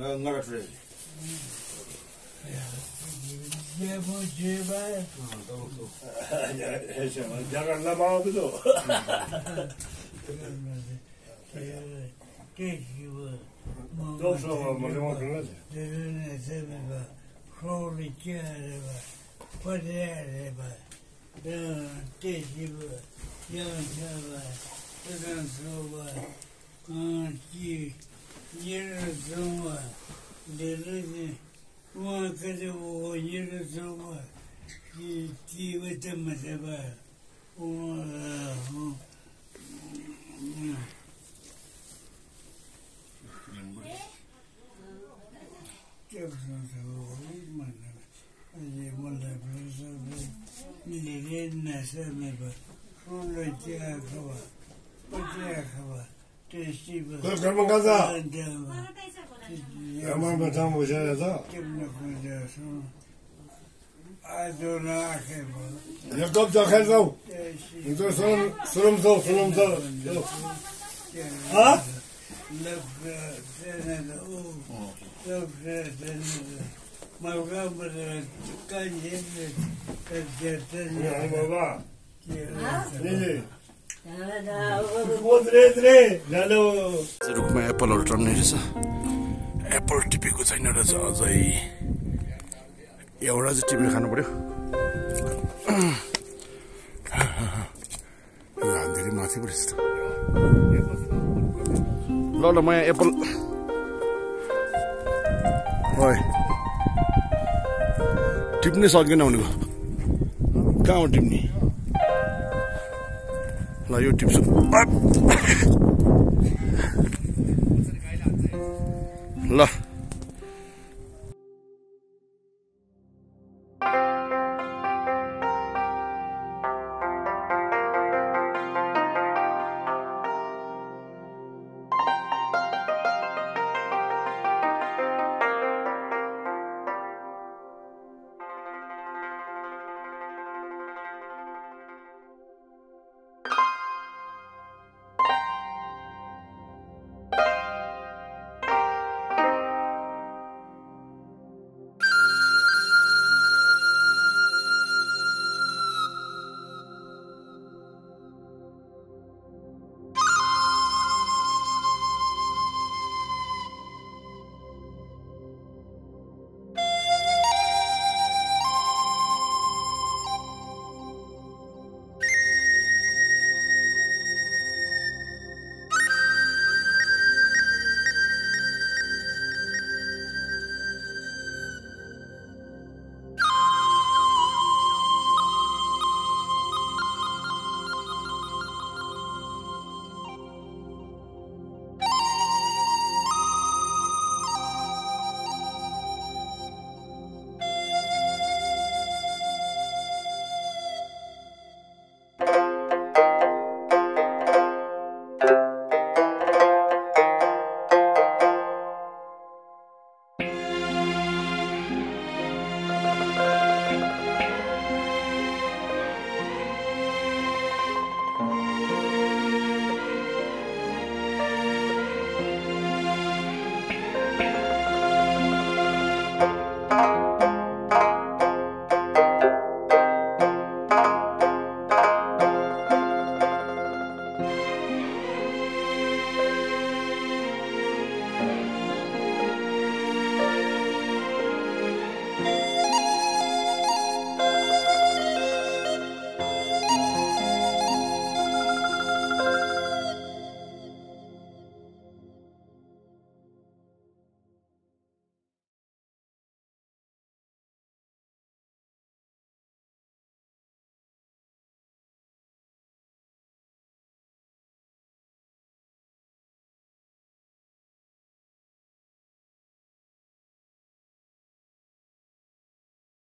ngara jangan lama betul. Uma coisa o dinheiro são que vai ter mais Kau kata, emang macam macam itu. Ya kau jangan tahu. Itu surum tahu. Ah? रुखमा एप्पलहरु टन्ने रहेछ Apple टिपेको छैन रहेछ अझै एउटा चाहिँ टिपेर खानु पर्यो धेरै माथि पो रहेछ ल म यहाँ एप्पल ओइ टिप्नै सकेन भनेको कहाँबाट टिप्ने ल यो टिप्छु ल